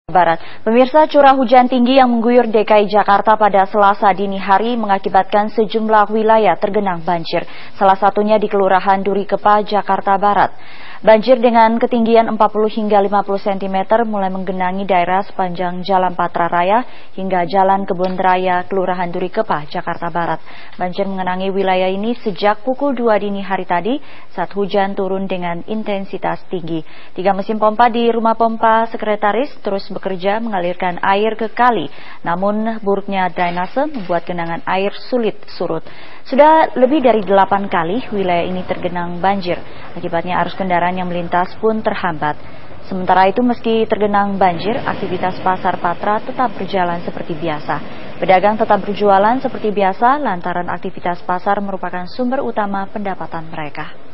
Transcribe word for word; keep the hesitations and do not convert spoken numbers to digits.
Barat. Pemirsa, curah hujan tinggi yang mengguyur D K I Jakarta pada Selasa dini hari mengakibatkan sejumlah wilayah tergenang banjir, salah satunya di Kelurahan Duri Kepa, Jakarta Barat. Banjir dengan ketinggian empat puluh hingga lima puluh sentimeter mulai menggenangi daerah sepanjang Jalan Patra Raya hingga Jalan Kebun Raya, Kelurahan Duri Kepa, Jakarta Barat. Banjir mengenangi wilayah ini sejak pukul dua dini hari tadi saat hujan turun dengan intensitas tinggi. Tiga mesin pompa di rumah pompa sekretaris terus bekerja mengalirkan air ke kali, namun buruknya drainase membuat genangan air sulit surut. Sudah lebih dari delapan kali wilayah ini tergenang banjir, akibatnya arus kendaraan yang melintas pun terhambat. Sementara itu, meski tergenang banjir, aktivitas pasar Patra tetap berjalan seperti biasa. Pedagang tetap berjualan seperti biasa lantaran aktivitas pasar merupakan sumber utama pendapatan mereka.